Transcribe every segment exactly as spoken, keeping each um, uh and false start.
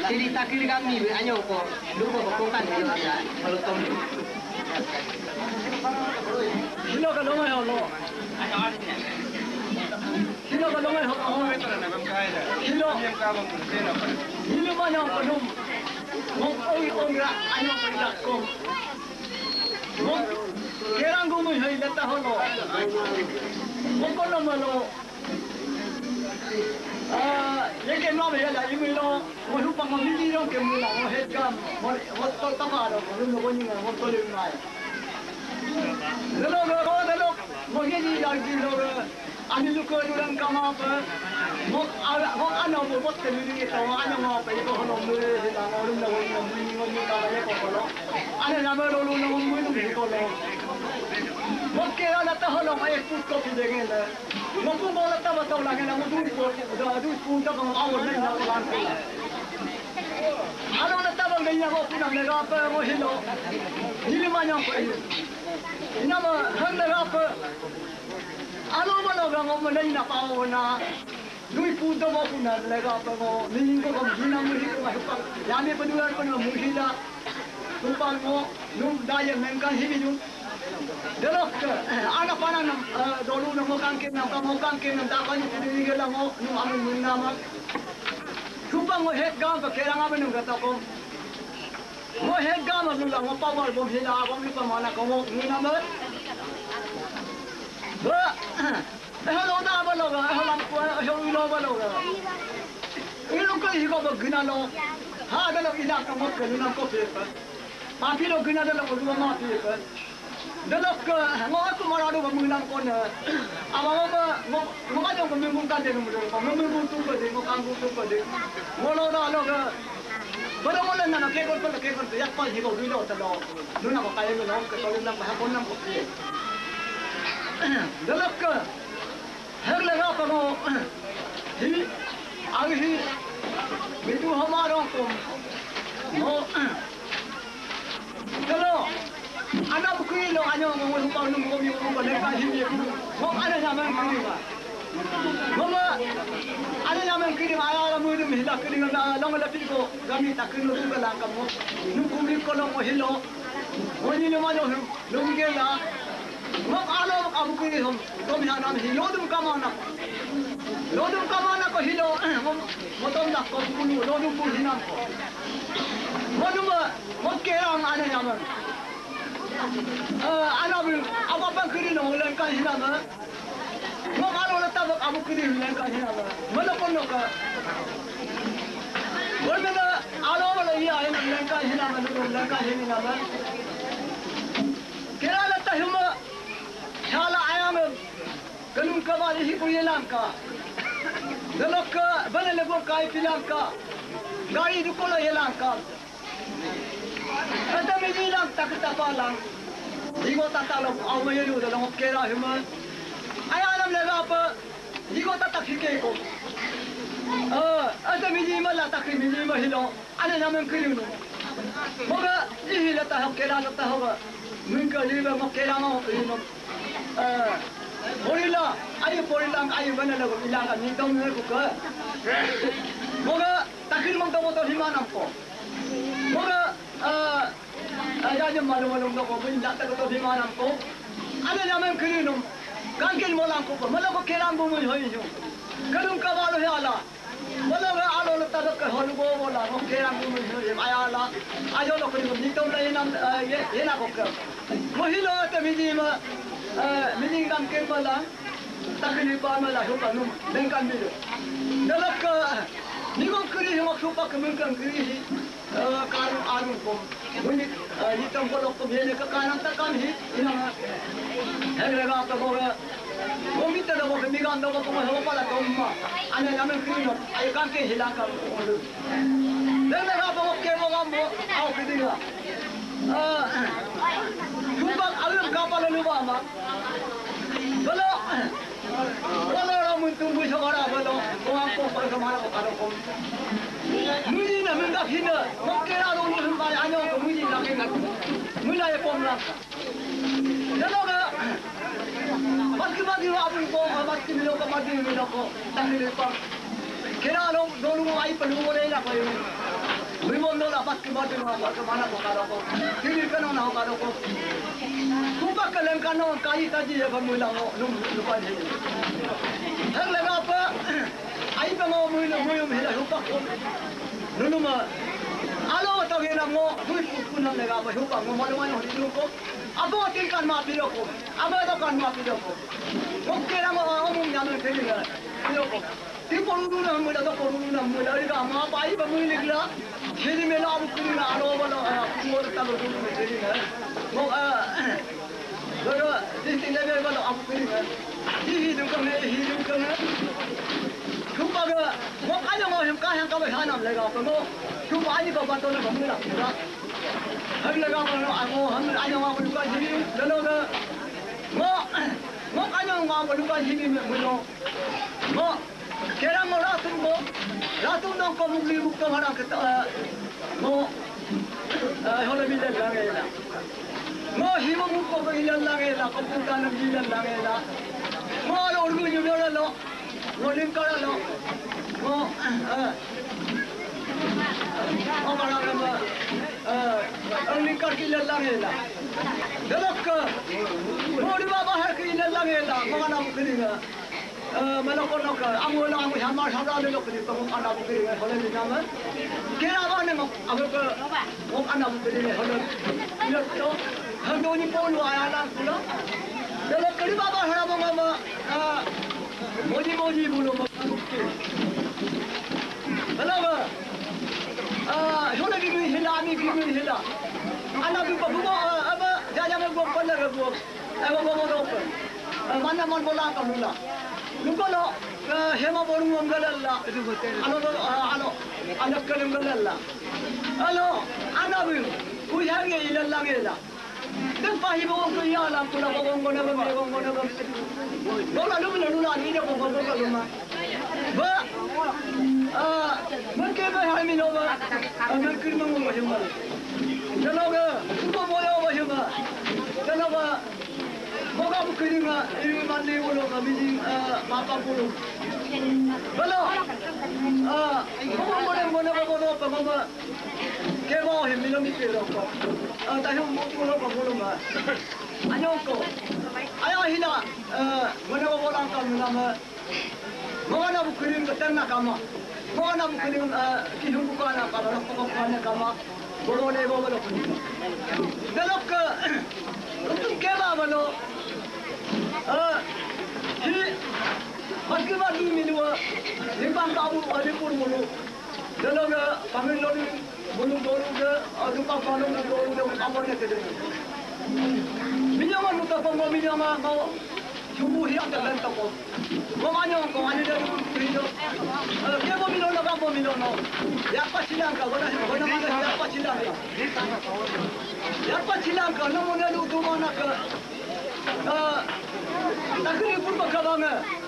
cerita kiri kami hanya kok lupa berkokan ya kalau tom. Sino ka lumay holo? Sino ka lumay holo? Sino? Sino man ang panum? Mong oy ongra ano pala ko? Mong kerang gumoy hay lata holo. Mong ko naman lo. Ah, yung kemo may ala yung ilo, mo lupang mamili yung kemo na mo head cam, mo mo to tamaro, mo lumo ko niya mo to lim na. Dalo dalo dalo, mo hindi yung dilo, ani luko dulang kama pa, mo mo ano mo mo telu ito, ano mo pa ito hono mo sila mo lum na mo mo mo mo kaya ko ko. Ano naman lo lo mo mo mo ko lo. Mo kaya na ta hono ay food coffee degen. Mo kung bola ta ba taw lagi na mo dun ko, dun spoon ta kung awon na na lang. Ano na ta bang ganyan ko pinang nagapa mo hilo. Hindi man yan ko. Ina mo hang nagapa. Ano mo na ga mo na ina pa mo na dun food mo ko na nagapa mo. Ning ko kung ginang mo hilo pa. Yami pa dulan pa mo hila. Tupang mo nung daya mengkan hili yung Delok, anak panah nam dulu nam kangkin nam kamu kangkin nam tak banyak jadi gelang mo nung amun nung nama. Supang mo head gam pa kerang apa nung kata ko. Mo head gam mo lang mo power bom hila ako ni pamana ko mo nung nama. Ba, eh halo ta ba lo ga, halo lam ko, halo ilo ba lo ga. Ilo ko higo ba gina lo. Ha dalo ila ka mo ka nung ko pa. Papi lo gina dalo ko dua ma pi pa. Dalok mo ako marado ba mulang ko na ama mo ba mo mo ka yung kumungkan din mo mo mo tu ko din mo kang tu ko din mo lo na lo ga bada mo lang na ke ko ko ke ko yak pa higo dilo ta lo no na ko kaya mo lang ko ko lang ba ko lang ko dalok her laga pa mo hi ag hi bitu hamaro ko mo dalo anak bukui lo anyo mo lupa nung ko mi ko le ka himi mo ana naman kiri ba mama ana naman kiri ma ala mo ni hila kiri na long la piko gami takino du la ka mo nu ko mi ko lo mo hilo mo ni mo no lum ge la mo ala ka bukui hom ko mi ana mi hilo dum ka mana lo dum ka mana ko hilo mo mo tom na ko kulu lo dum bu hinam ko mo dum mo kerang ana naman anak bil apa apa kiri nong lengkap hilang ah, mo kalau letak abu kiri lengkap hilang ah, mana pun nak, boleh dah alam malah iya yang lengkap hilang ah, lengkap hilang ah, kira letak cuma, salah ayam kalung kabal isi punya langka, delok ke benda lebur kai pilangka, gari itu kalau hilangka. Ada mijilang tak ketapalang, higo tak tahu awal itu dalam kera human. Ayah alam lega apa, higo tak tak hikeko. Ah, ada mijimal lah tak mijimal hilo, ada nama kiriun. Moga ini lah tak kera lah tak hawa, mungkin ini mau kera mau kiriun. Ah, bolehlah, ayo bolehlah, ayo mana lagu bilang kan, ni tahu ni buka. Moga tak kiri mau tahu tahu di mana ko. Moga aja je malu-malu nak ko bin tak tahu di mana ko. Ada nama kiriun. Kangkin molang ko, malah ko kerang bumu hoy jo. Kalung kabalo hala. Malah ga alo letak ke holu bo bola, ko kerang bumu hoy ayala. Ayo lo ko ni tahu lai nam ye ye na ko ke. Mohilo te miji ma miji kangkin molang. Takni pa malah ko kanum dengkan biru. Dalak ni ko kiri mo ko pa kemungkan kiri. Karun arun ko, bunyi hitam kolok ko bhele ka kanan ta kan hi ina heglega ta ko ko mita da ko migan da ko ko ho pala to ma ana namen kino ay kan ke hilang ka ko dena ga ko ke mo gambo au kidinga ah kubang alum ka pala lu ba ma bolo bolo ra mun tunggu sagara bolo ko ang ko pa kamara ko karo ko Mudi na mengak hina, makera dong ni hamba anyo ko mudi na kengat, mula ya pom lang. Jalo ga, maski madi wa apun ko, maski milo ka madi milo ko, tangi lepa. Kera dong dong mo ay palu mo na ko yun. apa kibat dengan apa kemana kau kalau kau, kiri kanan nak kalau kau, kupa kalian kanan kali tadi ya kamu bilang oh nung lupa ni. Hang lega apa? Ayi pengaw mui mui mui hilang kupa kau, nung mah. Alo tahu yang mo, mui pun nang lega apa kupa mo malu malu hidup kau. Apa tingkan mati kau, apa tu kan mati kau. Kau kira mo omong jangan kiri lah, hidup kau. Tiap orang nak mula tak orang nak mula. Ini kan apa ayi bangun ni kira. Jadi mela abu kiri nak alo bala. Kumur tak betul betul ni. Mo ah, bala di sini ni bala abu kiri. Di hidup kami hidup kami. Kumpa ke? Mo kaya mo him kaya kau berhanam lega. Mo kumpa ayi kau bantu nak mula. Hari lega mo mo ham ayi mo aku lupa jadi. Lalu ke? Mo mo kaya mo aku lupa jadi mula. Mo Kerang orang tu mo, ratum dong kau mungkin bukan orang kita mo, hola bilan langai lah. Mo himu mungkin kau bilan langai lah, kau bukan bilan langai lah. Mo ada orang ni juga lo, mo lingkar lo, mo, mo orang apa, orang lingkar bilan langai lah. Dalam ke, mo di bawah hari bilan langai lah, mo mana mungkin ni. Malakon nak, amu lah amu hamar hamar ni lokal itu, mungkin anak bukti ni, kalau ni nama, kira apa ni muk, amu ke, muk anak bukti ni, kalau ni tu, hendak ni pun lu ayah nak pula, kalau kiri bapa hari apa mama, moji moji bulu bukti, kalau apa, hendak gigi hilang, ni gigi hilang, anak bapa buka apa, jangan buka pandai buka, apa buka buka, mana mana bola kamu lah. Lupa lo, hema borong menggalal lah. Alo lo, alo, anak kalim galal lah. Alo, anak bin, kuyang ye ilan lang ye lah. Dan pahi borong kuya lah, pula borong guna guna borong guna guna. Bola lu bin lu lah, ni dia borong guna guna. Ba, ah, mungkin bahaya mino ba, mungkin mengu macam mana. Kalau ke, suka bola macam mana. Kalau ba. Moga mungkin ni, ini mandi bulu, kami mapa bulu. Kalau, ah, moga boleh boleh boleh apa moga, kebau hem minum itu rokok. Ah, tapi moga bulu apa bulu mah. Anyok ko, ayah hina, ah, mana boleh angkat nama. Moga nak mungkin kita nak kama. Moga nak mungkin kihun bukan apa, rokok bukan kama. Bulu ni boleh boleh. Kalau ke, untuk kebau bulu. Ah, ini masih masih minum, limpang tahu ada pun mulu. Kalau ke kami lalu mulu mulu ke, ada apa kalau mulu mulu apa ni terjadi. Minyak mana tu pun minyak mana kau cubu hiang terlalu takut. Kau mana kau mana dari minyak. Dia pun minyak nak apa minyak nak. Ya apa silang kau, mana mana mana ya apa silang kau. Ya apa silang kau, nama mana tu tu mana ke. Ah, tak kena pun berkawan.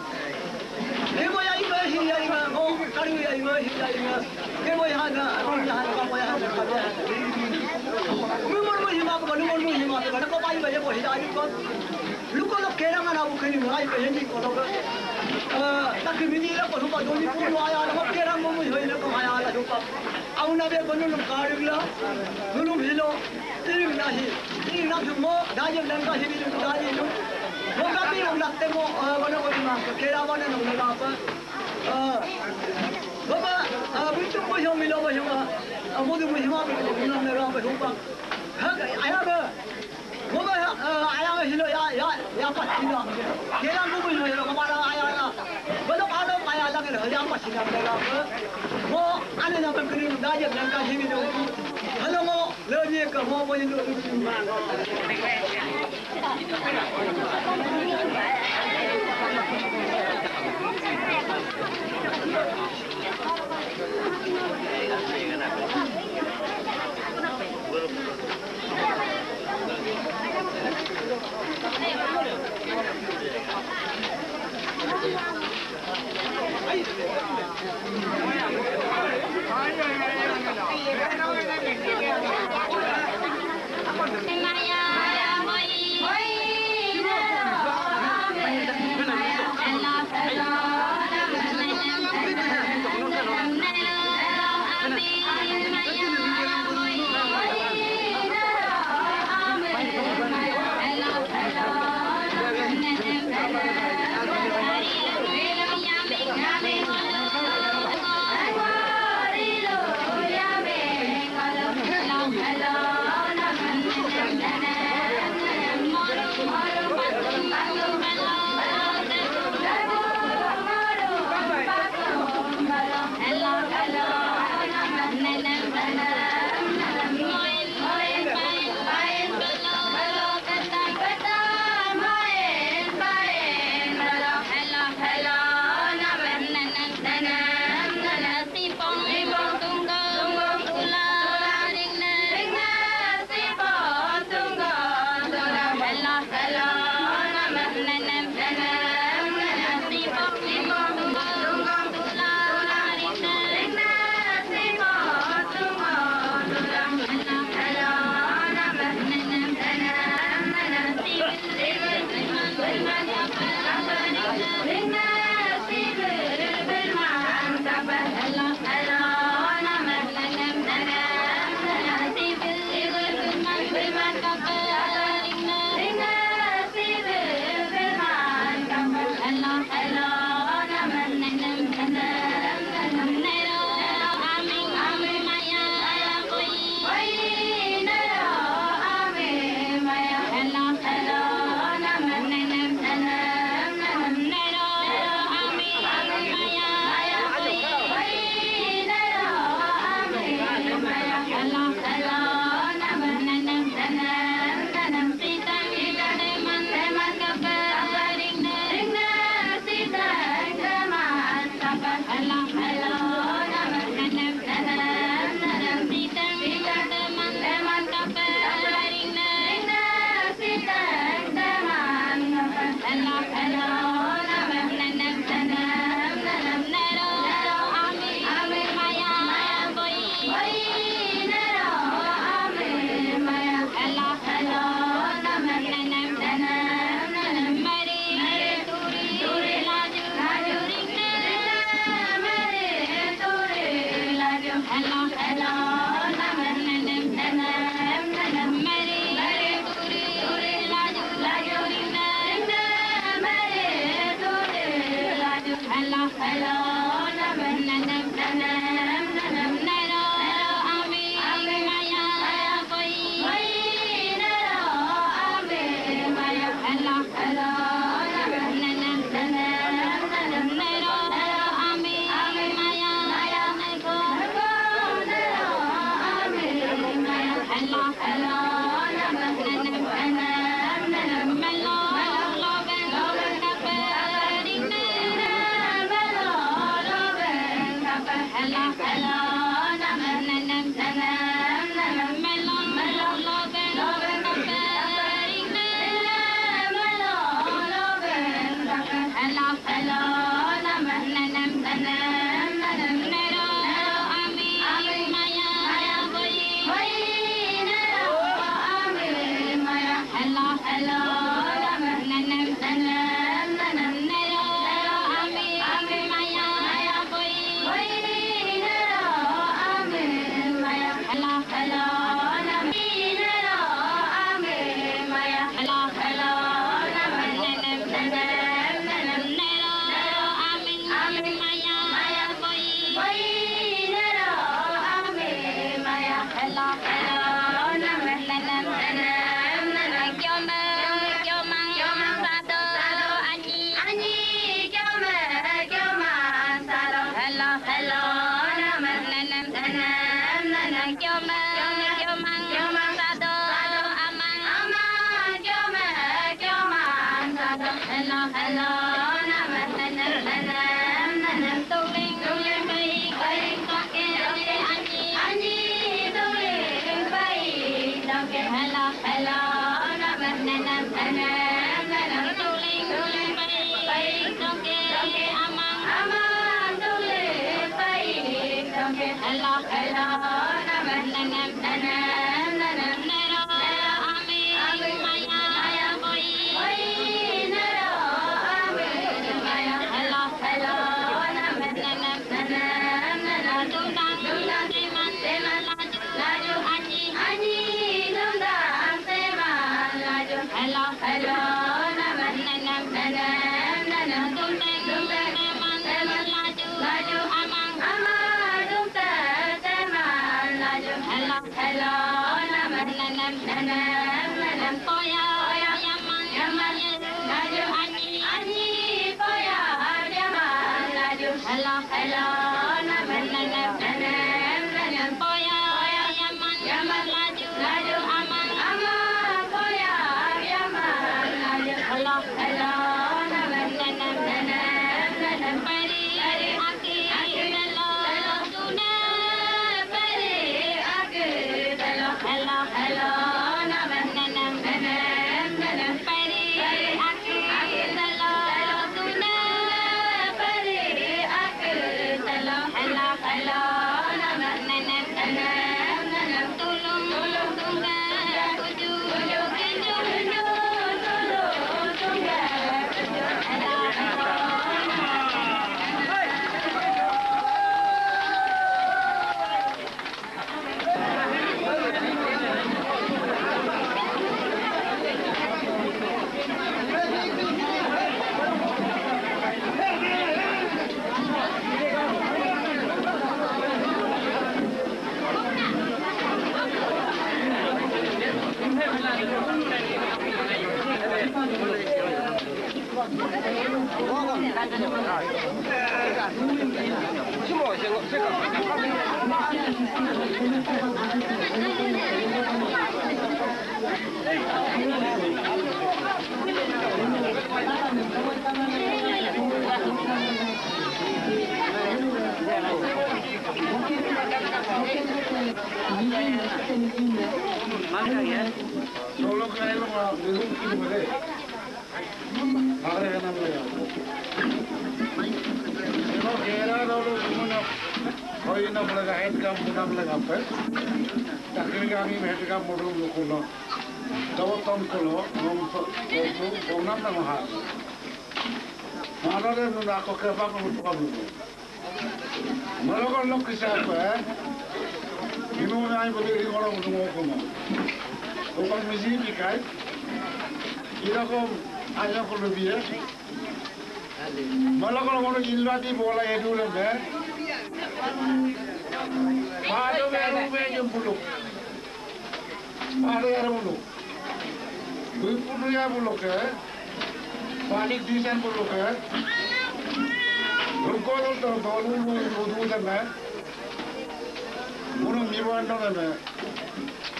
Hemo yang ini, yang ini, oh, kali yang ini, yang ini. Hemo yang ada, orang yang ada, kamu yang ada, kamu yang ada. Umur umur hima, umur umur hima, kalau kau bayi bayi boleh jadi kau. Lu kalau kerang anak bukan ni, bayi bayi ni kalau kau. Ah, tak kena ni lah, kalau kau doni pun ayah, kalau kerang mamu hilang, kalau ayah lah juga. Awak nak biar benar nak kari lah, belum hilang. Ini nahi, ini nak semua, dah je langkah hidup itu dah je itu. Moga pi orang nak temo, mana orang nak kira mana nak nak apa. Bapa, betul pun yang milo pun yang, amu tu pun yang apa tu nak nak apa tu pun. Hak ayah ke, moga ayah ke hilo ya ya ya apa hilo. Kira aku pun hilo kemana ayah lah. Belum ada ayah lagi lah, ya apa hilo nak apa. Mo, ane nak berkering dah je langkah hidup itu. Hello mo, lagi ke mo pun yang tu.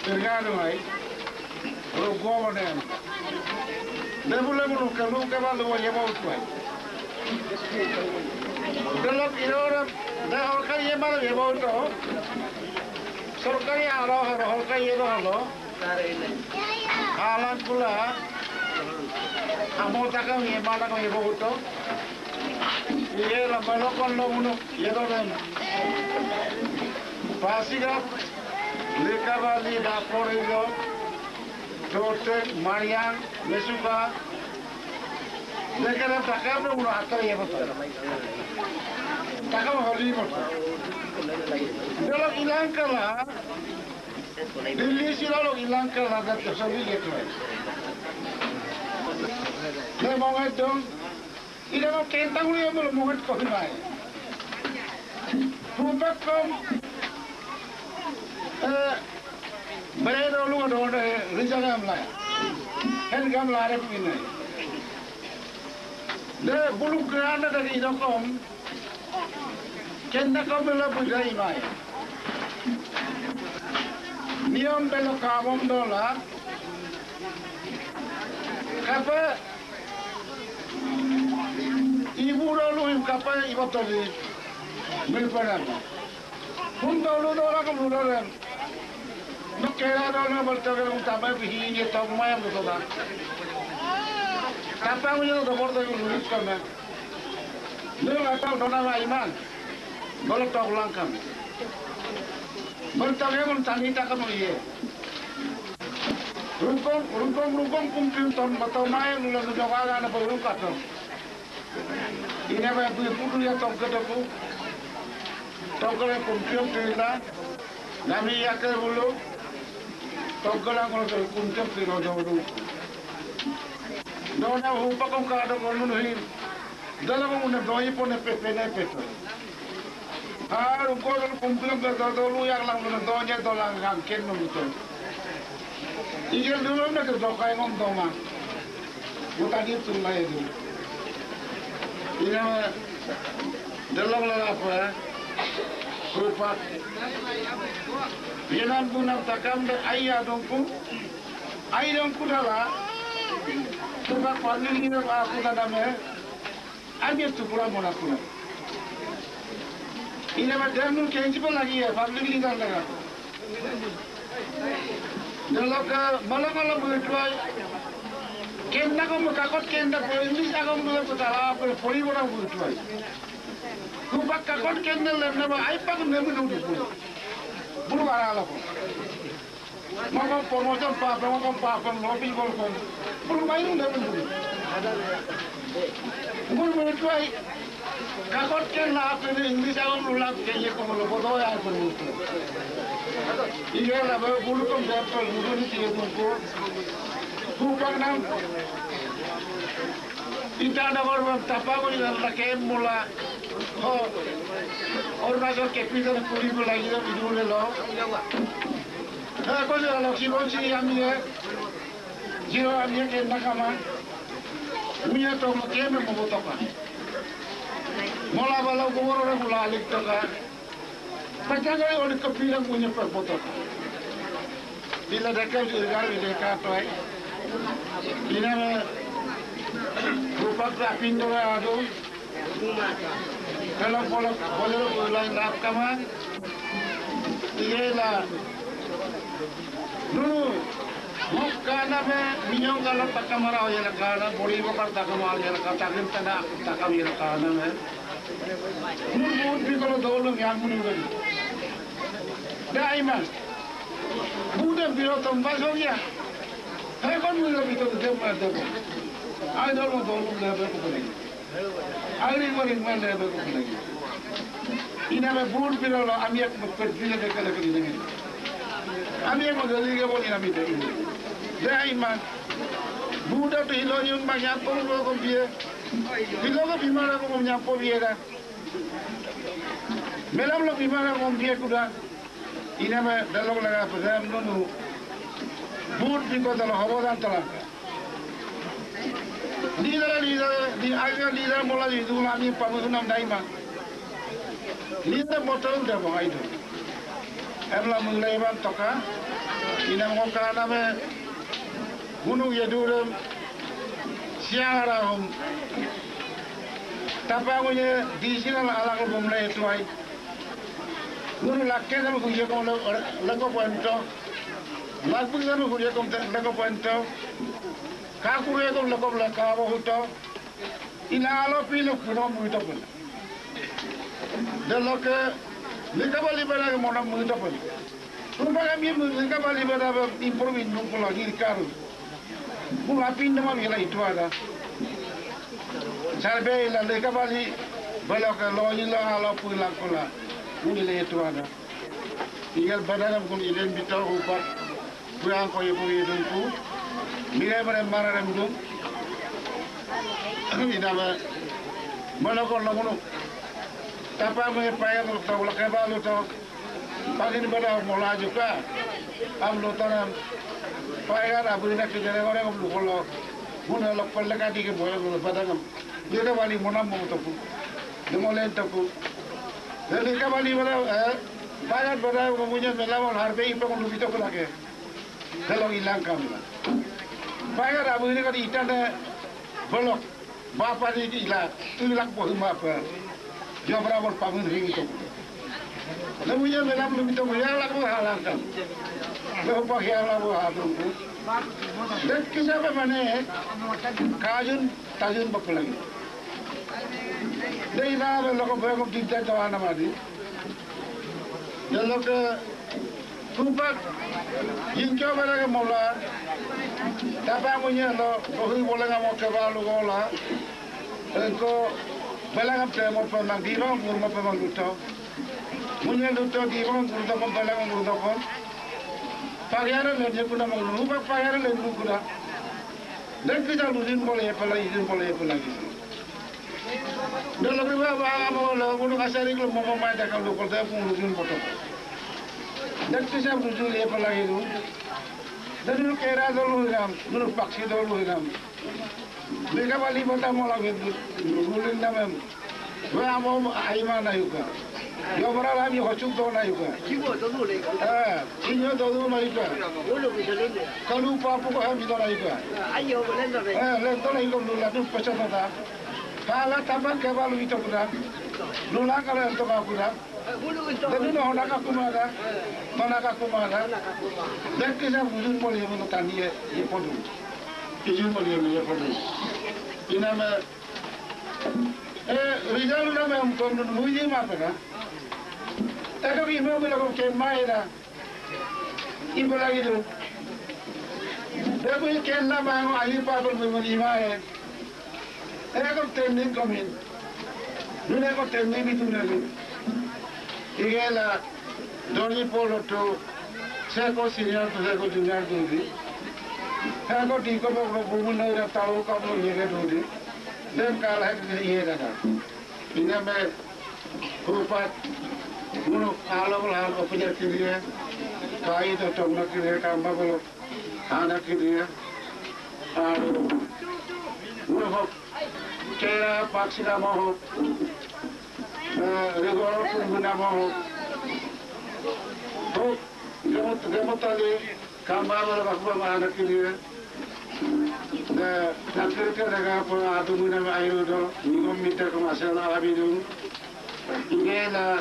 Tergado aí. O governor. Levo levo no cano que vai levar leva o tuai. Kalau irora dah orang yang mana leva o tu. Sorkari arah arah orang yang itu halo. Alam pula. Amo takkan yang mana kau leva o tu. Ia lah balokon lo unu. Ia tu kan. Pasiga. Lekavali da Florido, Tote, Marian, Mesuka, Lekara Takam, uno atau ya betul. Takam holi betul. Kalau hilang kalah, Delhi sih lalu hilang kalah dah tersebut gitu. Saya mau ngedong, ini mau kentang ni yang belum mau ngedong ni. Rupak kom. Berada lu ada ada rizal gamla, hen gamla ada punya. Deh bulu kerana dari dokom, kena kau bela budaya mai. Niam bela kaum dola, kapa ibu dulu kapa ibu tadi berperan. Pun dulu dola kamu dola. Nak kira orang bercakap tentang apa ini tahu mana betul tak? Tapi aku yang dah berada di luar sana. Dia tahu dona iman, boleh tahu langkah. Bercakap tentang ini tak kamu ye. Rukun, rukun, rukun kumpul tahun betul mana luar negara ada berungkat tu. Ini apa yang punya dia tahu kedepu, tahu kalau kumpul tu lah. Nami yakar bulu. Toggalan kono to kunjam tiro jodu dona hupa kom kada kono hin dala ko mun doi pone pepe ne pepe har ko ko kumplam ka do lu yak lang mun do nya do lang gam ken no to igel dulu na ke do kai ngom do ma uta di tu lai du ina dalam la apa rupa Yenan punam takam de ayah dongku, ayah dongku dah sebab paling ini aku dah nama, ambil tu pula mana pula. Ini macam mana kenci pun lagi ya, paling ini dah lagi. Dalam ke malam malam berjual, kena kamu kakot kena polis aku mula petala polis orang berjual. Rupak kakot kena lem nama, ayah pun nama dulu pun. Bulu arah lah pun. Maka promotion pa, promotion pa, kon lobby kon kon. Bulu main dah pun bulu. Bulu bulu tu ay. Kakot ken lah apa ni English aku bulu lah kaya kau bulu bodoh ya pun bulu. Iya lah bulu kon betul bulu ni tiga bulu. Bukan nam. Itanagar tapa ko ni lah kem mula. Oh, Arunachal capital puri ko lagi dah video le lo. Eh, kau jangan lagi kau sini kami ye, jiro kami ye kena kama, punya tu macam mana mau toka. Mula balau kau orang mula alik toka, macam mana orang kepilang punya perbotok. Bila dekat juga dekat tu ay, ini apa? Rupak rapin tu ada. Kalau pola pola pola lap kaman, ialah dulu muka nama minyak kalau tak kamera ialah kana bori bakar tak kamal ialah katakan tanda tak kami ialah kana me. Dulu budi kalau dolong yang menurut, dah iman. Bukan biro tambah saja. Hei kon mula biro tu dia mana tu? Ay dolong dolong dah berapa Aling maling mana ada lagi. Ini apa pun pilih lo, kami yang berpikir dekat dekat ini. Kami yang mengalir ke boleh kami tu. Dah iman. Budak tu hilang yang banyak pun lo kau biar. Hilang ke bimara kau menyampur biar dah. Melam lo bimara kau biar kuda. Ini apa dalam laga pesan nunu. Bud pikir dalam hawa dan telah. Leader, leader, di agar leader mula di dulu kami pamunam daima. Leader motor dah bawa itu. emla mulai ban toka ina ngoka name gunung yadurem siang arahum tapangunya di sini ala ko mulai tuai gunung lakke sama kuya ko lago pointo lagu sama kuya ko lago pointo kaku ya ko lago lakawo huto ina alo pilo kuno muito pun daloke likabali bala mo na muito pun Rumah kami likabali bala improving nung pula giri karu Kung apin naman mila itu ada Sarbe ila likabali bala ka lo ila alo pulang pula Nila itu ada Tinggal badan kung ilen bitaw upat Kurang ko ipo idun ko Mira bare mararam dun Ina ba Mana ko lamuno Tapa mo payag lo taw lakabalo taw Pagin bada mola juga am lo tanam payag abri na kijare gore ko lo muna lo palla ka dige boy lo badagam yeda wali mona mo to ko demolen to ko dele ka wali bada payag bada ko munya melawal harbe ipo ko lubito ko lage kalau ilang kam payag abri ka itana bolok bapa di ila tulak bo mapa jo berabol pamun ring to Namunya melam lebih tahu yang lagu halangan. Lepas yang lagu halangan. Dan kisah apa mana? Kajun, tajun berpelangi. Dan ina belok belok kita jalan nama di. Jalur ke Tupak, hingga berada mula. Tapi amunya lo, kau boleh ngamuk kebalu gola. Engkau belakang tempat pemang dirong, rumah pemang lutau. Munya luto di bawah gurda pun balang gurda pun. Pagyaran lagi pun nama guru, pak pagyaran lagi guru kuda. Dan kita lusin boleh apa lagi, lusin boleh apa lagi. Dan lebih baik apa mau lah, guru kasari kalau mau main dah kalau kalau saya pun lusin potong. Dan kita lusin apa lagi tu. Dan dulu kera dulu hiram, dulu paksi dulu hiram. Mereka balik potong mau lagi, lusin nama. Wah mau ayman ayuka. Yo bara la mi hochuk do na yuka. Chigo do do le. Eh, chinyo do do na yuka. Olo bi se le. Kalu pa pu ko ha mi do na yuka. Ayo bo le do le. Eh, le do na yuka lu la du pacha da. Kala taban ke balu ito kuda. Lu la kala to ka kuda. Bulu ito. Dan no hona ka kumada. Mana ka kumada. Dan ke sa bujun mo le mo tani ye ye podu. Kijun mo le ye podu. Ina me eh, rizal na me am kon nu yi ma pa na. Tapi ibu bilang ke mana? Ibu lagi tu. Tapi kena bangun ayu pabel memang mana? Aku tenin komin. Dulu aku tenin itu lagi. Ikalah doni polo tu. Saya kau senior tu saya kau junior tu di. Aku di kau bawa bukan ada tahu kau mau ni tu di. Dan kalau itu ini ada. Ini me rupat Mulu kalau lah aku punya kiri ya, kai itu cuma kiri tambah kalau anak kiri ya, aduh, mulu hok, kera paksi nama hok, regol pun nama hok, hok, gemut gemut tadi, kambah kalau aku bawa anak kiri ya, nak kiri kiri apa atu guna ayu itu, minggu minta ke masalah habis itu, ini lah.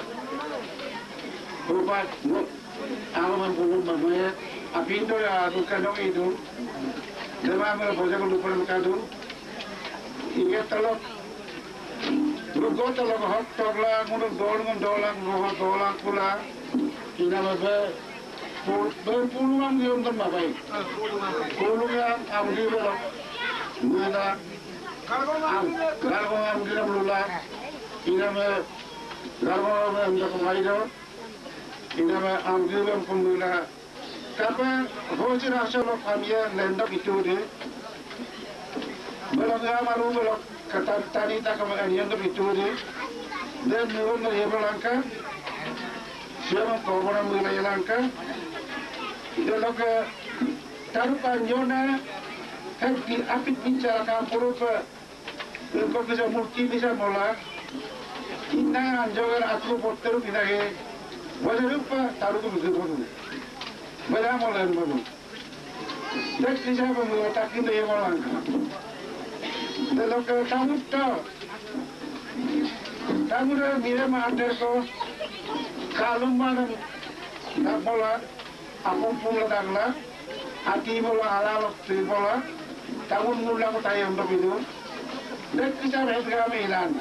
Rupa, aku mempunyai banyak. Api itu ya, bukan dong itu. Demam kalau boleh kalau lupa lupa itu. Ingat telok, rugo telok hot togla, mundur dolang dolang, roh dolang pula. Ina apa? Berpuluhan dia untuk apa? Puluhan, aku dia belok. Mana? Kalau aku dia belula, ina apa? Kalau aku untuk kembali tu. Ina ba ang gawin ko mula kapag hoji rasyon kami lenda itu di belum malu belum kata tani tak kami anian itu di dan nurun dari belangka siapa program mulai langka itu loke taruh panjona kan di api bicara kampur apa kau bisa multi bisa mola ina anjogar aku porter kita ke Boleh lupa taruh tu betul betul. Boleh malah betul. Dah kisah betul tak kini yang malah. Dalam kalau tamu tu, tamu tu mira mana tu kalung mana tak bola, apa pun lah tak lah. Hati bola halal, tu bola. Tamu mula aku tayang tu itu. Dah kisah betul kami ilan.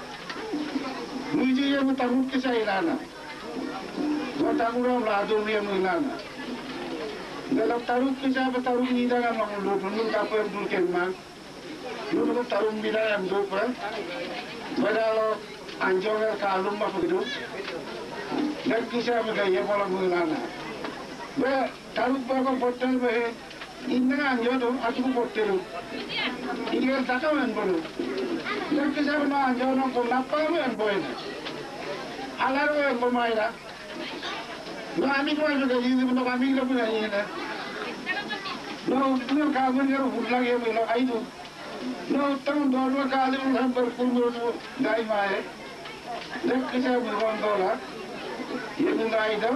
Muji yang tamu kisah ilan. Tamu orang ladu yang ilan. Dalam taruh kisah bertaruh ni dalam mulut, mulut apa yang dulu keman. Mulut taruh bila yang dulu per. Berdalam anjungan kalung apa itu. Dan kisah bergaya pola mulana. Ber taruh berapa botol ber. Ini anjung tu aku botol. Ini kan tak tahu yang baru. Dan kisah berna anjung tu pun apa yang boleh. Alar yang bermain lah. No, kami tu juga jadi benda kami kita punya ini lah. No, tu yang kami ni orang bulan yang mula itu. No, tahun dua dua kali orang berkumpul tu dari mana? Dan kisah berbuat dolar. Yang mula itu.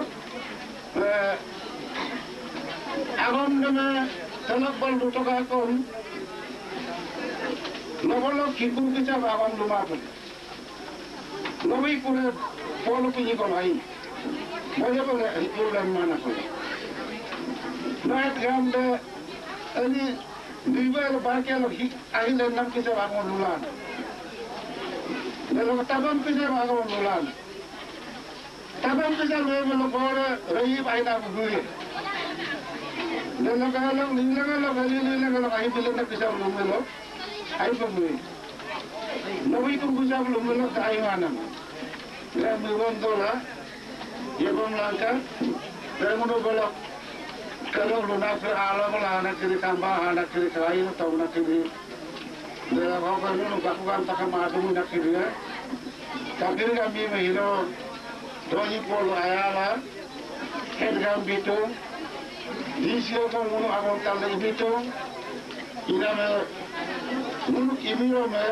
Agam nama telak bal tu tak akan. No, kalau kita kisah agam rumah pun. No, ini pun polo punya kolai. Boleh boleh problem mana pun. Naik gambar ini dua bahagian lagi akhir enam kisah bangun bulan. Dalam tabam kisah bangun bulan. Tabam kisah lebih melopor raih aina bui. Dalam kalau lila kalau kali lila kalau air bilang kisah belum melo, air bui. Nabi pun kisah belum melo air mana. Dalam bulan dolar. Ia pun langkah, saya mula belok kalau lunak alam lah nak kiri tambah, nak kiri kain atau nak kiri. Dalam apa ni nak lakukan tak mampu nak kiri. Tapi kami mehiro, doni polo ayala, headgam bitu, di sini pun mulu agak tarik bitu, ini me, mulu kimiro me.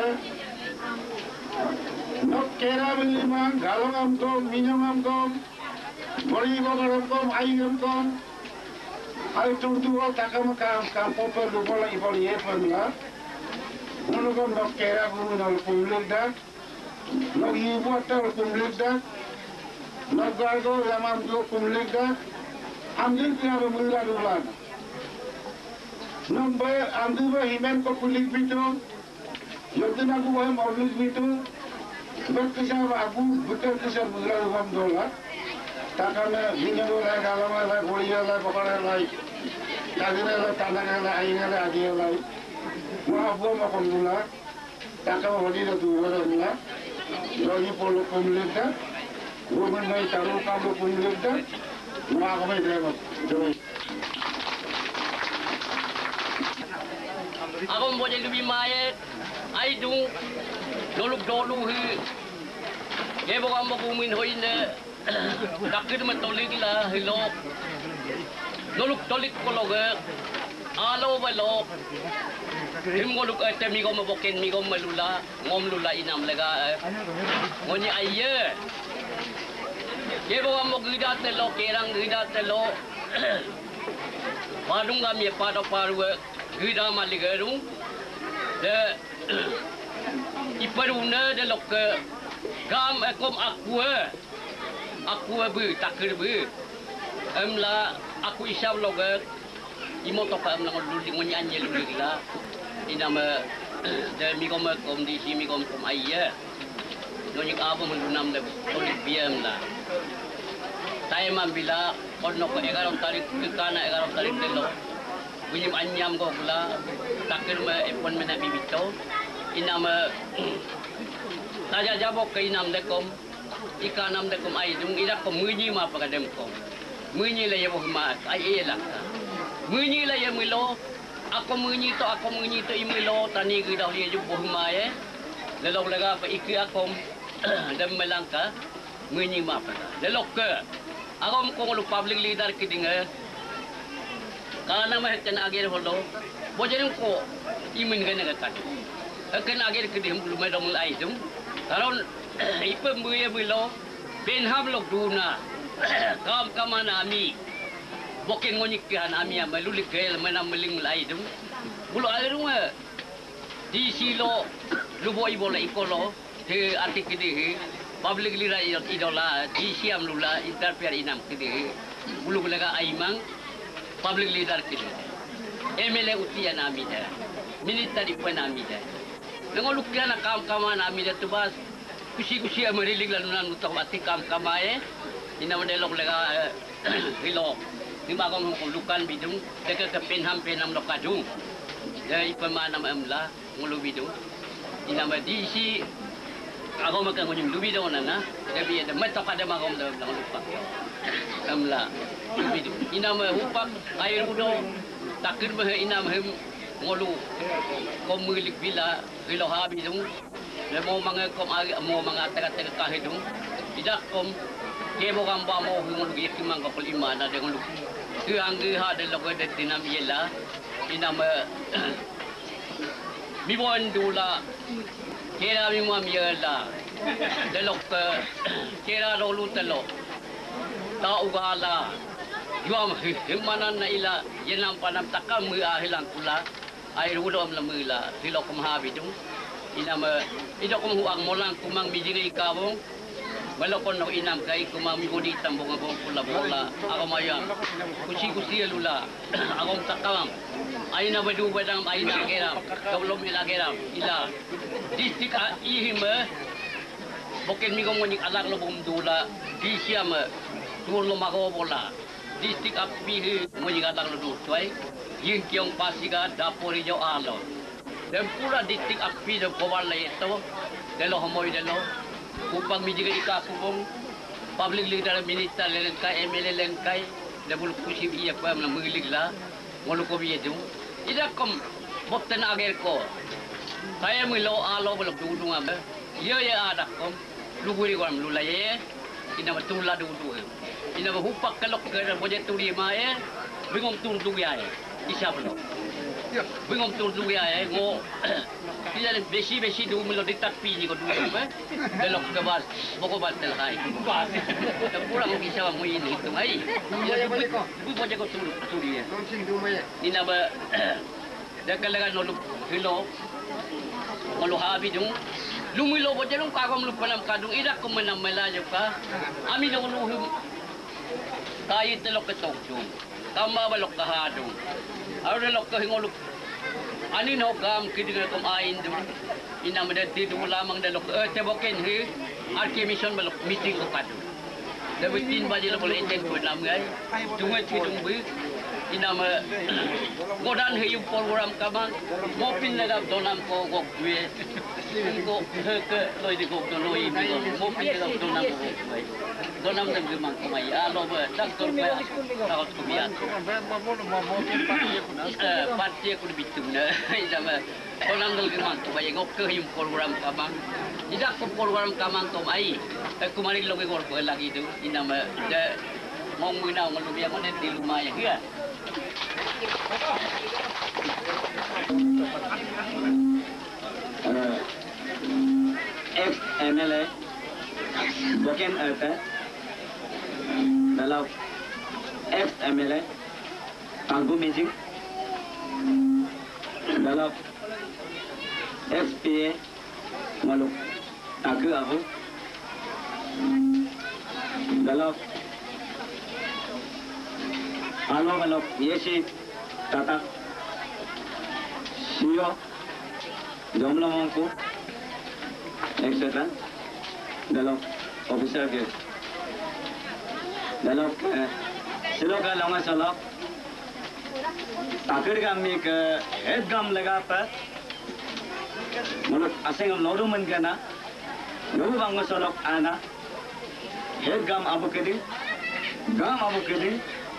Nak Kerang Village, Gaou Bura, Minyak Bura. Bori bagar kom, ayam kom, ayam tu tu orang tak kam kam kam popper lupa lagi boleh ye pun lah. Mulu kom nak Kerang Village nak pemilik dah, nak ibu atau pemilik dah, nak Gaou Bura tu pemilik dah, ambil tiada pemilik duluan. Nak bayar ambil bayar himen ko pemilik itu, jadi nak bayar pemilik itu, berkisah aku betul kisah pemilik uang dolar. Takkanlah minyak lah, garam lah, gula lah, bakar lah, kagina lah, tanah lah, air lah, adi lah. Wah, buat makan gula. Takkan wali dah tu orang gula. Lagi polo pemilik dah. Rumah ni taruh kamu pemilik dah. Wah, kami terima. Aku boleh lebih mayat. Air tu, doluk doluk he. Dia bukan berkumin hoin le. Dakir mentolik lah hilok. Doluk tolik kologak. Alo balok. Him goluk ete mi gom boken mi gom melula, ngom lula inam lega. Ngoni aye. Dia bukan mau gidat telo, kerang gidat telo. Padung kami pada paru gidat maligerung. De iparuna de lok gam ekom aku. Aku ber takir ber. Emla aku isap logat. Imo toka emla ngoluli ngoni anje luli la. Inama de migom kom di si migom kom ayah. Noni apa mendunam de tolik biam la. Saya mambila kono ko egaram tarik ke kana egaram tarik telo. Bunyim anyam ko gula takir me epon mena bibito. Inama saja jabok ke inam de kom. Ikan nam de kom ai dung ida kom munyi ma pa kadem kom. Munyi la ya bohmat ai elah. Munyi la ya milo. Aku munyi to aku munyi to imilo tani gidah dia ju bohma ye. Lelok lega pa iki akom dem melangka munyi ma pa. Lelok ke akom ko lu public leader kidinga. Kana mah kan agir holo. Bojerim ko imin gana ka. Kan agir kidim lu medong ai dung. Karon ipe muye bilo ben ham lok duna kam kamana ami bokin ngonikan ami ama lulik gel menam meling lai dum bulo air rumah di silo lubo ibola ikolo he artik kidi public lira idola di siam lula interfere inam kidi bulu belaga aimang public leader kidi M L A utian ami dah militer ipan ami dah ngolukian kam kamana ami dah tubas kusi-kusi amarilig lalunan utak batik kam kamae ina modelok lega hilo ni bagong lukan bidung dekat ke penham penham lokadung dari pemana amla ngulu bidung ina madi si ako makan ngunyum bidung nana tapi ada metok ada magom dalam lupa amla bidung ina ma hupak air udo takir bah ina mahem ngulu komulik bila hilo ha bidung le mo mga kom mo mga taga-taga kahidung tidak kom kemo gamba mo ngulu gikimang ko lima na de ngulu Anggi ada logo de dinam yela inama bibon dula kera bimam yela de lok kera rolu telo ta ugala juam himanan na ila yenam panam takam mu ahilang kula air ulom lamula silok mahabidung inama idok huang molang kumang bijingi kabong Malakon no inam kay kumami ko di tambong abong pula bola ako mayang kusi kusi lula akong takam ay na badu badang ay na geram kablom ila geram ila distik ihim boken mi ko ngonik alar lo bum dula di siam tulo mako bola distik api ngonik alar lo du tuai yin kyong pasiga dapori jo alo dan pura distik api do kowala ito delo homoy delo upang mijiga ikakubong public leader minister lengkai M L A lengkai dabul kusi iya pa na migligla ngolo ko biye dum ida kom bokten ager ko saya milo alo belum dudung am ye ye ada kom luguri ko am lulaye ina batula dudu ina hupak kalok ke boje turi mae bingom tur du ya isa blo bingom tur du ya ngo Tidak besi besi dulu mula ditapi ni kau dulu apa? Belok ke bas, pokok bas terlai. Pulang kisah mu ini itu mai. Dia boleh kau, boleh kau turu turu ya. Ini nama dah kalau nolu kilo, kalau habis dong, lumilo boleh dong kau kamu lupa nam kadung irak kau menam melayu kah? Ami dong lu kait telok ketok dong, kamba belok kahadung, ada lok kehingoluk. Ani no gam kidinga kom ain du ina medati du lamang dalok eh teboken he arke mission balok meeting ko kadu da bitin baje la boleh enten ko lam gai tunga chidung bu ina ma godan he yu program kamang mopin naga donam ko go kwe ko ke loi di ko do loi bi ko mopin naga donam ko donam dem ge mang ko mai alo ba dak ko ba takot ko biat eh parti ko bitum na ida ma donam dal ge mang ko ba ngok ke yu program kamang ida ko program kamang ko mai ko mari lo ge gor ko lagi tu ina ma de mong mina ngol biang ko net di rumah ya dia ex M L A bukan apa dalam ex M L A tangguh meeting dalam F P A malu aku aku dalam alo malu yesi tata siyo jomla mangku et cetera dalam officer ke dalam silo ka longa salo takir kami ke head gam lega pa mulut asing am loru man kana loru bang solo ana head gam abu keding gam abu keding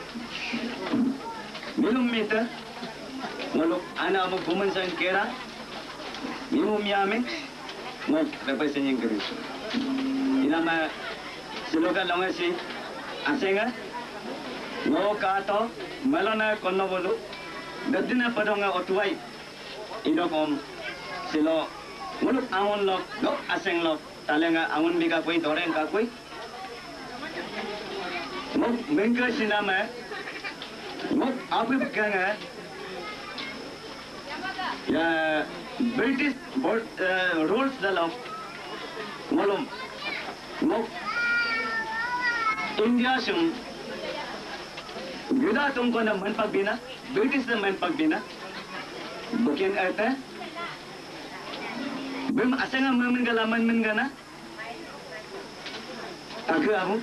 minum meter mulut ana abu guman san kera minum yame mo represent kiri ina ma silo ka longa si asenga mo kato melona kono bolu dadina padonga otuai idokom silo mulut awon lo do aseng lo talenga awon biga koi toreng ka koi Mok mengka sinama. Mok apa bukannya? Ya British rules dalam malum. Mok India sum. Gila tunggu na manpak bina. British na manpak bina. Bukan apa? Bem asal ngam menggalaman menggana. Aku aku.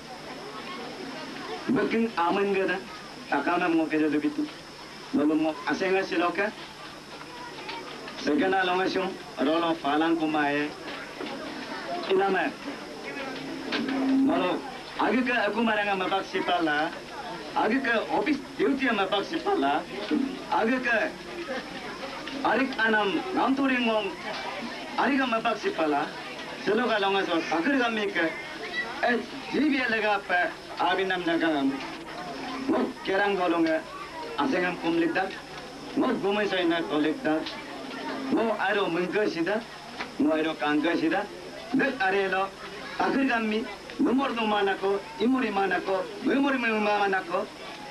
Bukan aman gana. Takana mo kerja lebih tu. Lalu mo asal ngam siloka. Segala longasyon, rolo falang kumae. Inama. Lalu agak ke aku maranga mapak sipala. Agak ke office duty mapak sipala. Agak ke arik anam nam turingong arik mapak sipala. Selo ka longasyon agar kami ke eh jibi lega pa abinam nagam. Mo kerang golonga asengam kumlidak. Mo gumay sa ina tolikdak. Mo aro mengka sida. Mo aro kangka sida. Dek arelo agar kami Memor tu mana ko, imuri mana ko, memori mana ko.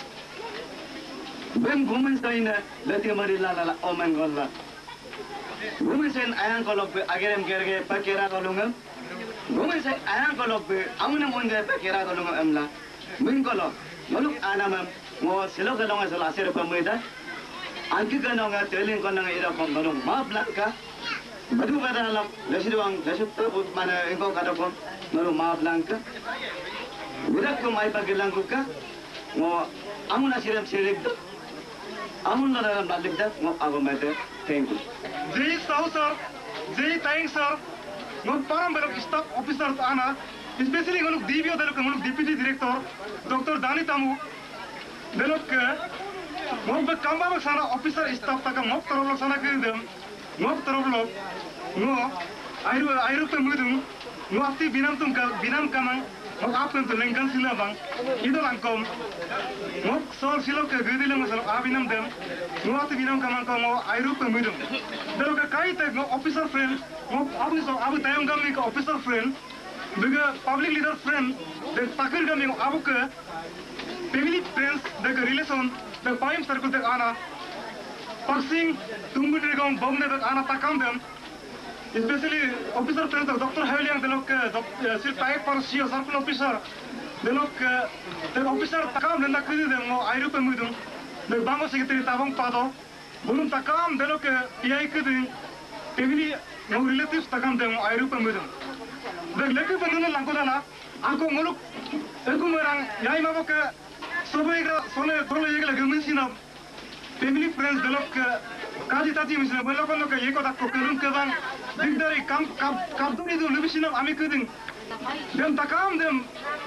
Bem gumen saina, lati mari la la la omen golla. Gumen sain ayang kolok be agerem gerge pakera kolungam. Gumen sain ayang kolok be amuna monga pakera kolungam amla. Min kolok, moluk anamam, mo selo kolonga selo asir pameda. Angki kanonga teling konanga ira kolong maaf lakka. Badu badalam, lesiruang, lesut tu mana engkau kata pun. Malu maaf langka. Budak ko mai pagi langku ka. Mo amun asiram sirik tu. Amun la dalam balik dah. Mo aku mete. Thank you. Jai Sahu sir. Jai thanks sir. Mo param belok staff officer ana. Especially ngoluk D B O belok ngoluk deputy director Doctor Dani Tamu. Belok ke. Mo be kamba be sana officer staff taka mo terolok sana ke dem. Mo terolok. Mo airu airu pe mudung. Nuati binam tum ka binam kamang, mok apun tu lengkan sila bang, itu langkom, mok sol silo ke gede leng solo abinam dem, nuati binam kamang kau mo airu pemudum, dero ka kai tek mo officer friend, mok abu so abu tayong kami ka officer friend, bega public leader friend, dek takir kami mo abu ke, family friends dek relation, dek paim circle dek ana, parsing tunggu dek kau bom dek ana takam dem. Especially officer friends of Doctor Havliang, the look, still type for C O circle officer. The look, the officer takam and the credit them, I look and with the Bango Secretary Tabong Pado, Bulum takam, the look, P I Kudin, family, no relatives takam them, I look and with them. The Leku Panuna Lankodana, Uncle Muluk, Ekumarang, Yaimaboka, Sobegra, Sole, Tola Guminsina, family friends, the look. Kaji tadi misalnya boleh kalau ke ekor tak kokerum kebang, digdari kam kam kam tu itu lebih sinam kami keding, dem takam dem,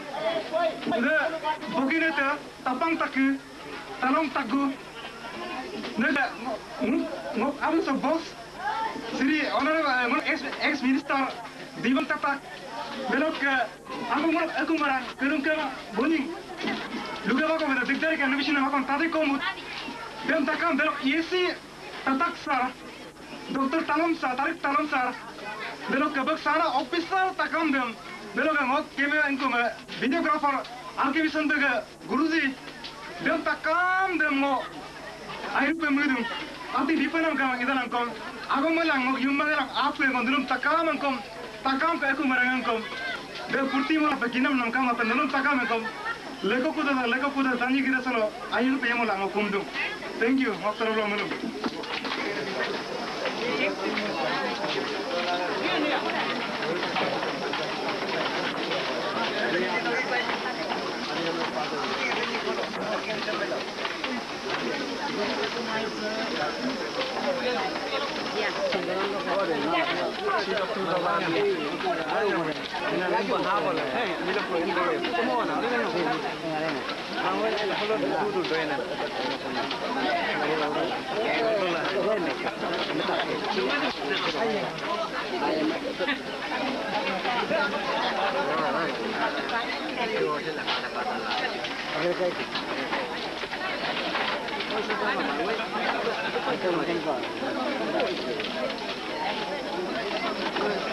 de begini tu tapang taku, talong taku, de ngop abu so bos, siri honorable ex ex minister Divan Tatak, belok ke aku mau aku marah kerum kebang boning, luka baku benda digdari kan lebih sinam aku tadi komut, dem takam belok yesi. Tatak sar, Doctor Talam sar, Tarik Talam sar. Belok kebak sana officer takam dem. Belok ngok keme engko me videographer angke bisan bega guruji. Dem takam dem mo. Air pe mudum. Ati dipanam kam idan angkom. Agom malang ngok yum malang ap pe ngondulum takam angkom. Takam ke aku marang angkom. Dem purti mo pe kinam nam kam apan nulum takam angkom. Leko kuda leko kuda tangi gira solo. Air pe mo lang ngok kumdum. Thank you. Ngok terolo mulum.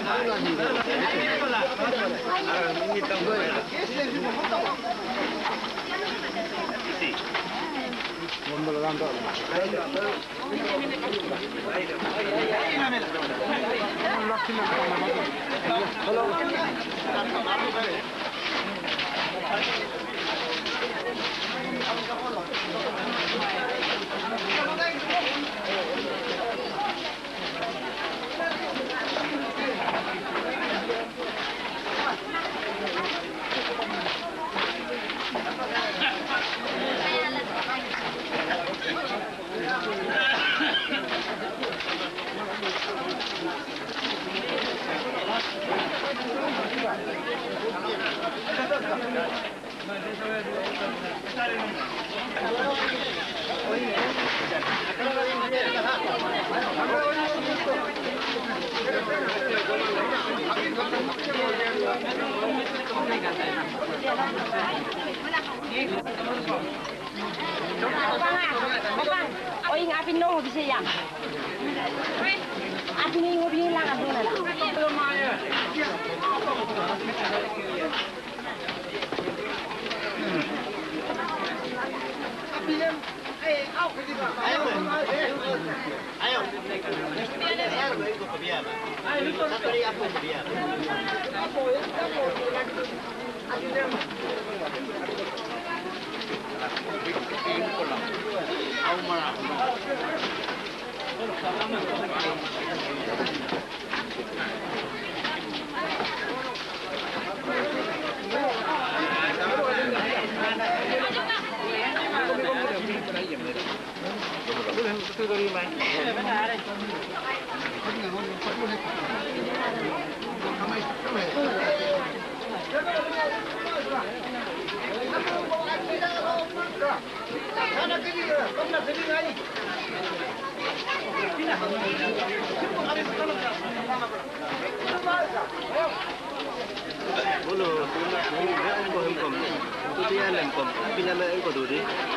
Ini O yung apin no bisa ya. Apin yung hobi lang ang doon na. Bolo, tuna, ini ko hemkom. Itu dia lemkom. Pinama ko dulu.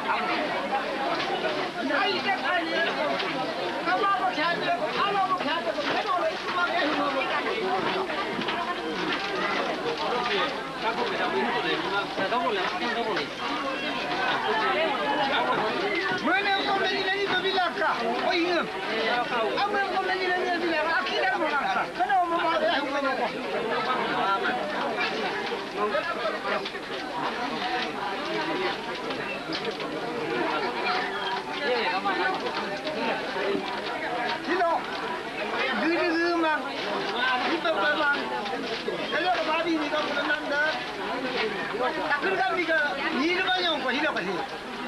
Mana kau lagi lagi tu bilang kah? Oh ingat. Apa kau lagi lagi bilang? Akhirnya mana? Kenapa mau ada yang mana? Sino? Gede-gede mang. Kita memang. Kalau babi ni kau nanda. Tak kena ni ke? Ni lepas yang kau hidup pasti.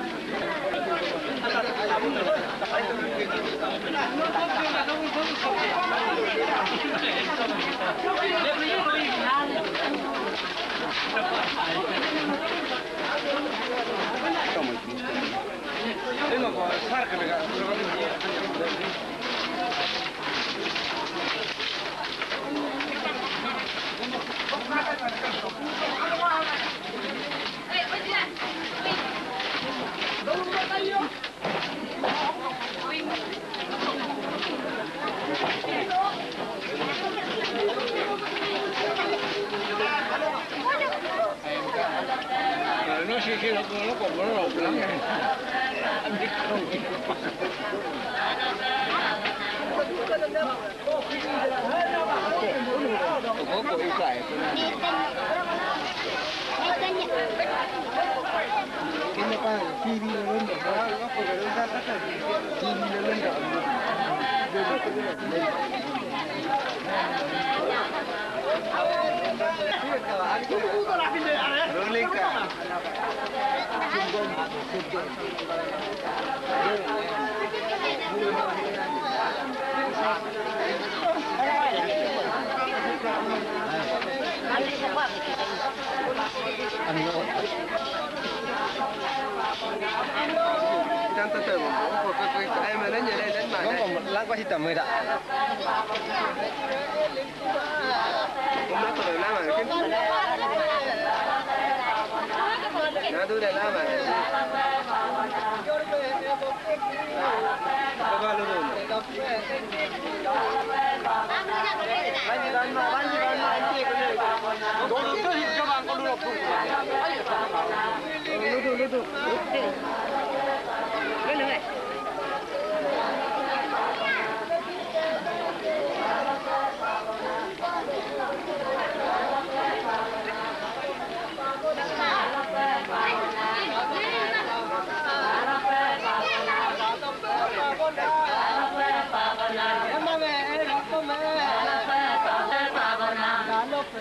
Nó xì xì nó nó còn nó lột lắm nha. Có cổ yêu phải. Cái này con ti vi nó lên được đó, nó có cái ra tất cả ti vi nó lên được. Đưa được cái này lên. Rolling ka. Đang từ từ một cái cái em mà đến giờ đây đến bài này. Có một lát qua thì tầm mười đã. Cũng đã từ lát mà cái. Nó tôi đây lát mà. Có bao lâu rồi? Anh đi đánh mà, anh đi đánh mà anh kia cái gì? Đồ đồ tôi cho bạn con đưa không? Đưa đưa đưa đưa. Lên lên này.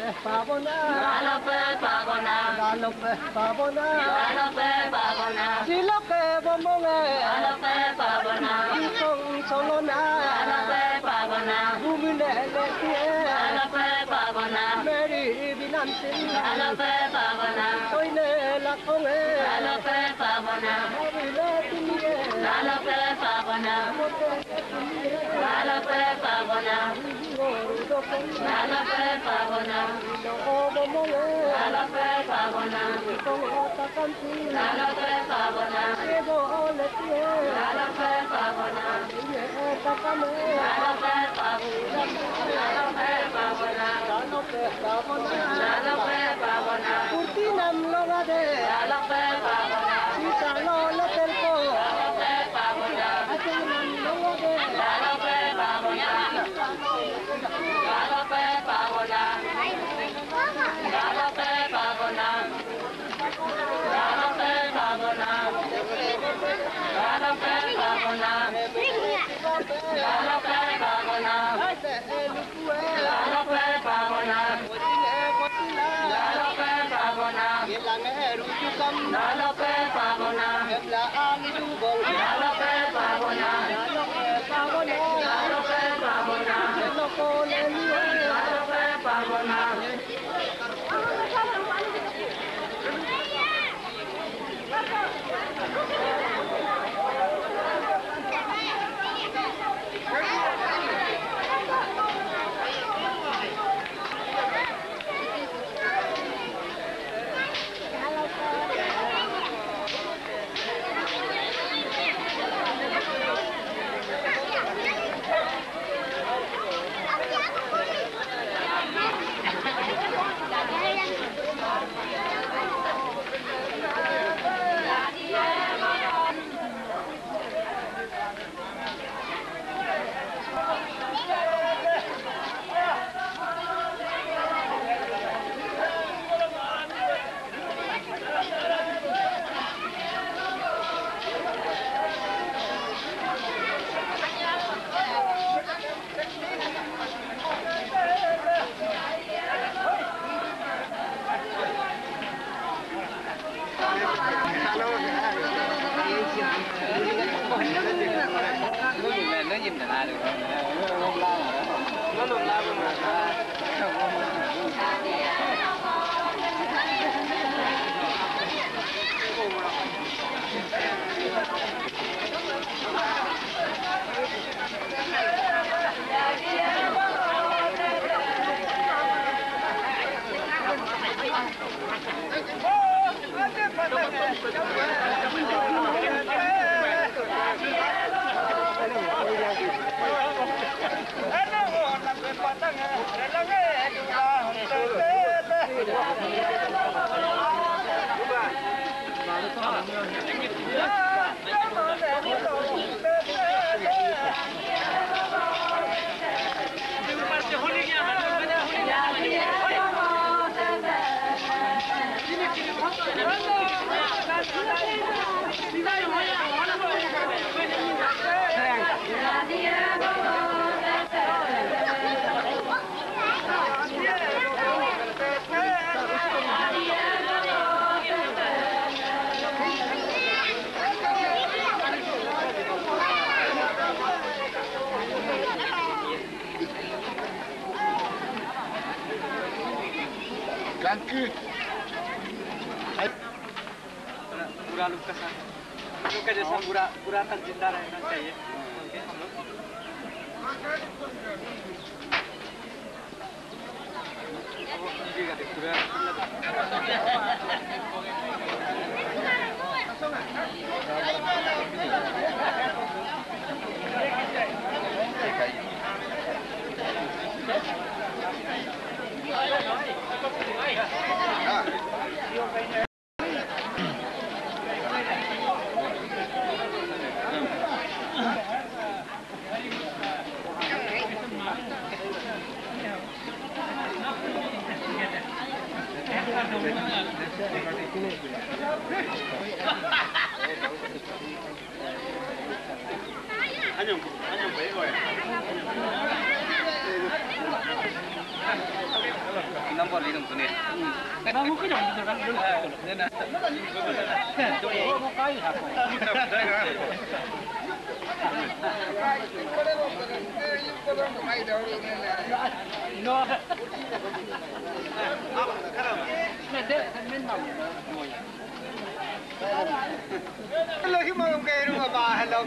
Pabona, Galope Pabona, Galope Pabona, Galope Pabona, Silope Bombonga, Galope Pabona, Yukong Solona, Galope Pabona, Bumine Letie, Galope Pabona, Mary Binamsin, Galope Pabona, Soine Laconge, Galope Pabona, Mobile Timie, Galope Pabona, Galope Pabona, Galope Pabona, Galope Pabona, Galope Pabona, Ego Oletie, Galope Pabona, Galope Pabona, Galope Pabona, Galope Pabona, Galope Pabona, Kurtinam Logade, Galope Pabona, Sita Lola Telco, Galope Pabona, Atinam Logade, Galope Pabona, Galope Pabona, Galope Pabona, Galope Pabona, Galope Pabona, Galope Pabona, Galope Pabona, Galope Pabona, Galope Pabona, Galope Pabona, Galope Pabona, Galope Pabona. Ganti. पूरा look का साथ लुक का जैसा पूरा पूरा तक जिंदा रहना चाहिए ओके हम लोग पूरा 안녕 안녕 왜 거야 nombor ini tu ni. Kamu ke dong kita kan dulu. Nena. Oh, mau kai aku. No. Lagi mau ke rumah bah hello.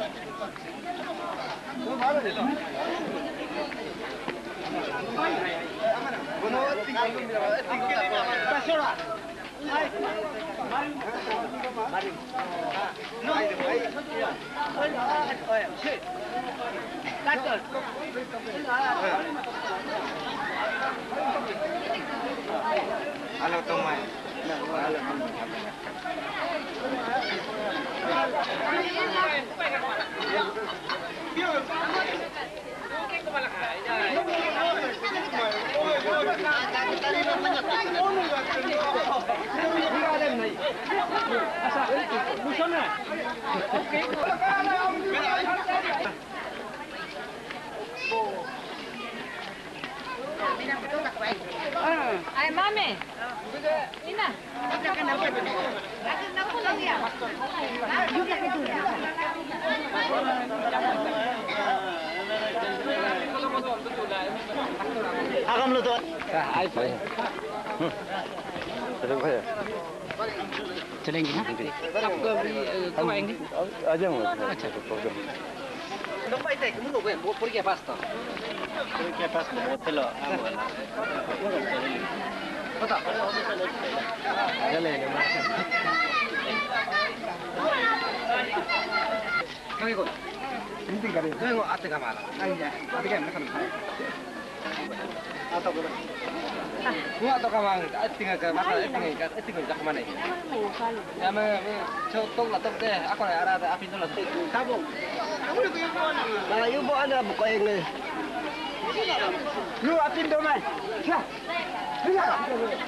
Halo Tomai. Ay, mami. Ina. Agam lo tu. Ai pai. Terus kaya. चलेंगे ना आपको अभी कब आएंगे आ जाऊंगा अच्छा तो problem no pa ite que mundo ven por qué pasta por qué pasta hotel pata dale kami ko hindi ka rin no ate ka mala ay ya ate ka na kami atau ko Gua atau kamang, tinggal ke mana? Tinggal ke, tinggal ke mana? Ya, me, me, coba tong lah tong deh. Aku nak ada api tu lah. Kamu, kamu ni kau mana? Nah, you buat ada buka yang ni. You api tu mana? Siapa? Siapa?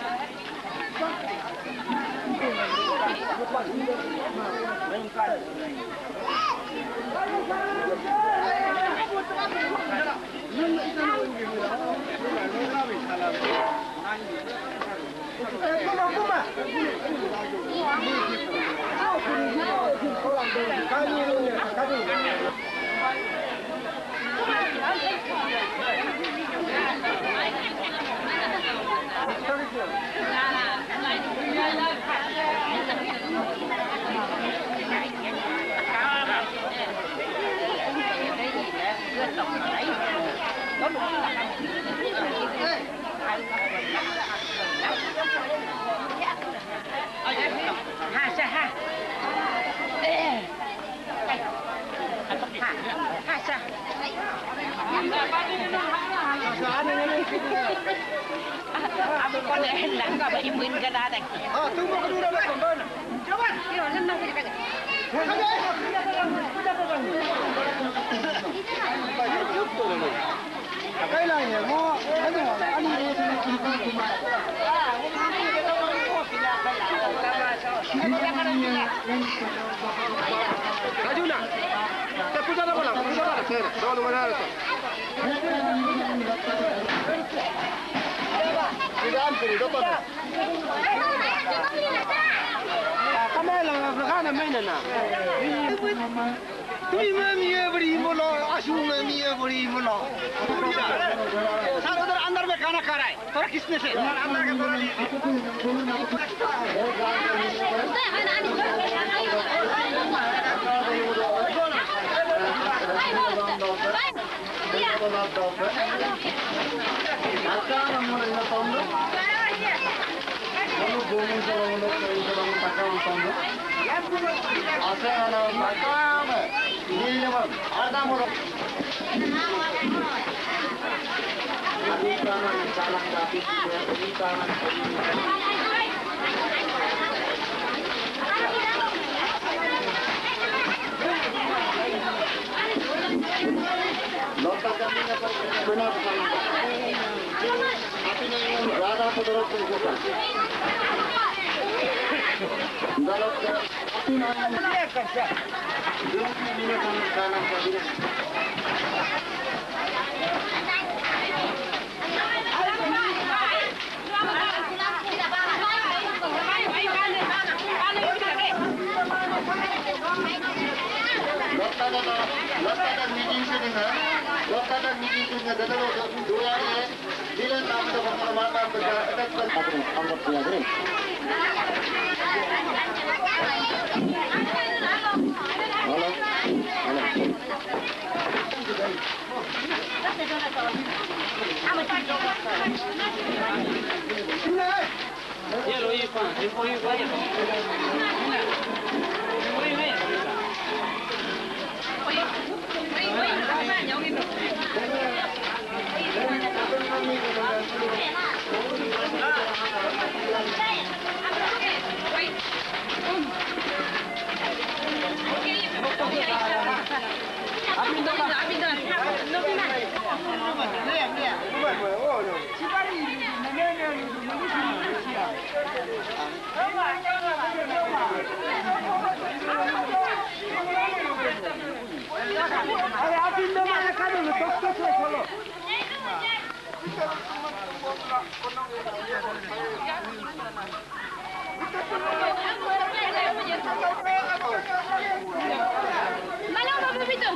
Aku kon enak ka ba imin ka dati. Ah, tu mau kedua dah kompon. Coba, yo senang kita. Cái này nhỉ, mua cái này là ăn đi thì Laju nak. Tak pusat apa lah, pusat apa sih? Kalau lu mana tu? Tidak ambil, dapat. Kamu yang berkan mana nak? Tui mami beri mula, asu mami beri mula. Sar उधर अंदर में खाना खा रहा है। थोड़ा किसने से? अंदर के थोड़ा लीजिए। lokada meeting sini kan, lokada meeting tu ni dalam dua ni, bila nama tu orang mana berjalan, ada kan anggap dia ni. Halo, halo. ये लो ये पान ये कोई बात नहीं कोई नहीं ओए ओए ओए ना जाओगे तो आप इधर आप इधर नो बिना ले ले ओ नो चिबारी ने ने अरे आप इंदो में रखा दो तो तो चलो Mana mau begitu?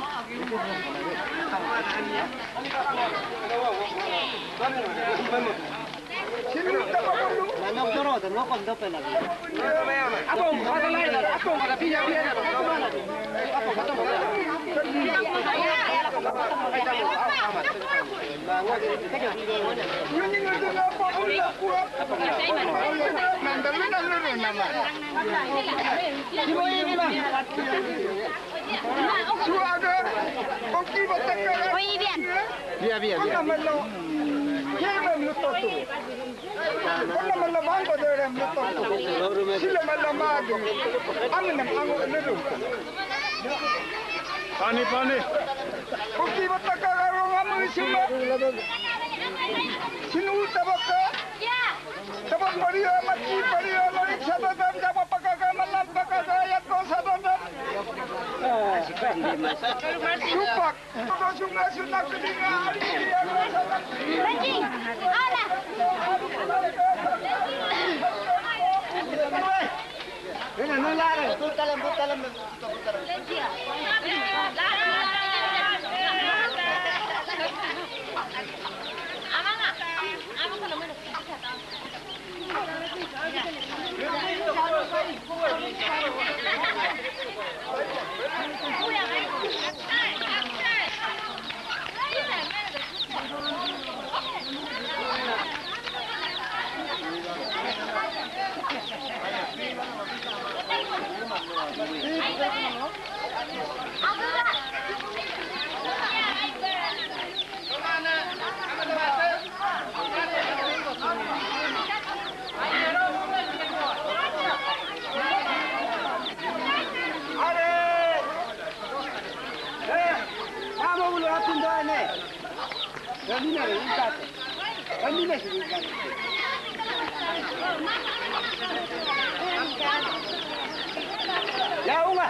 Manok dorong, dorong kom dope lagi. Apa? Ada lain? Apa? Ada pijak pijak. Apa? Apa? Biar biar biar. Jangan lupa tu. Kalau malam angko dorang lupa tu. Sila malam ada. Amin nam angko leru. Pani pani. Koki bata kagaro ngamu isima. Sinu tabaka. Ya. Tabak Maria mati Maria lari sadadam japa pakaga malam pakaga ayat ko sadadam. Supak. Todo sungai sunak kedinga hari dia ko sadadam. Ranjing. Ala. Ini nula re. Betul dalam betul dalam betul betul. Ya Uma,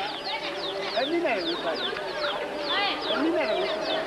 ini nih bukan, ini nih bukan.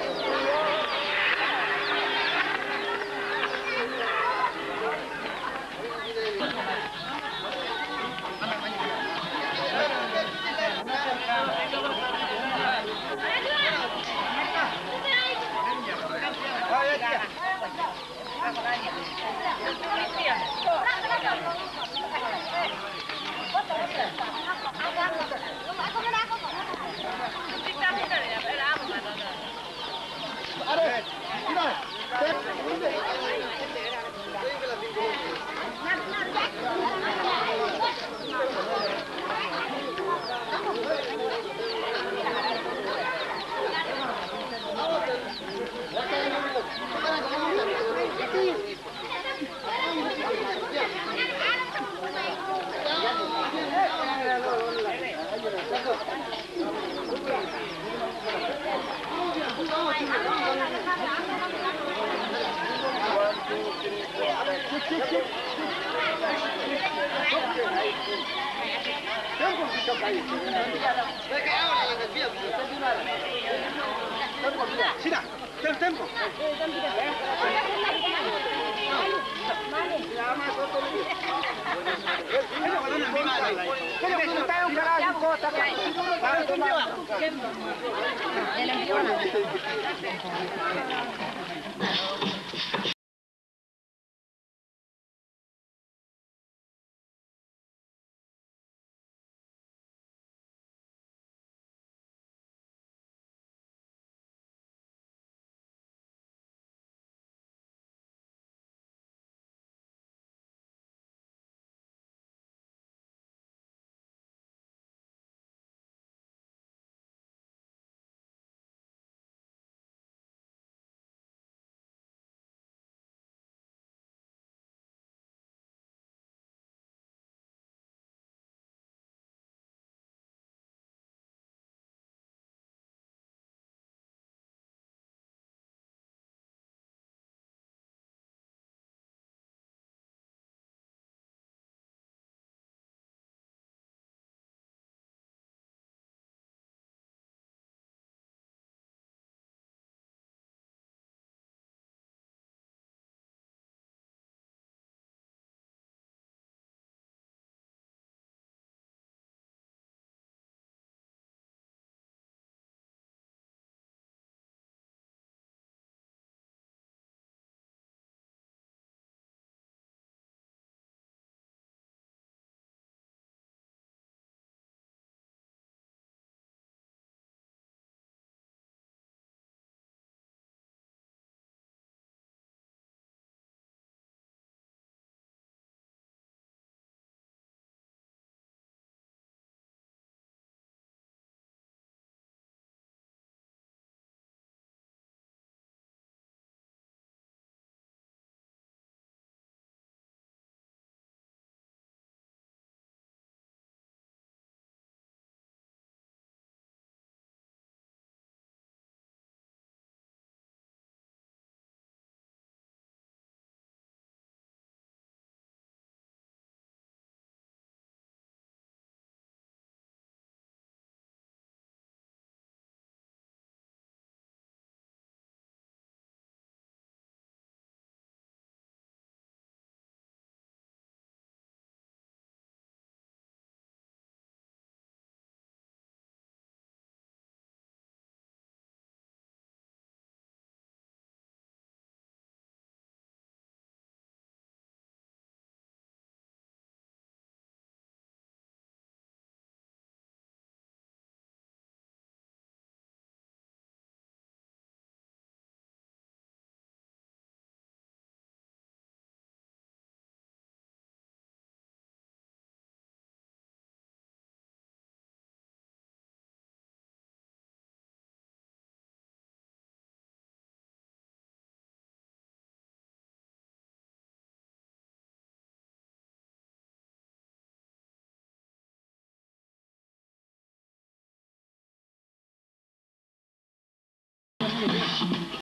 Sina, tempo. Kaya tayong karami ko, taka. Para tumawa. Dalam dia orang.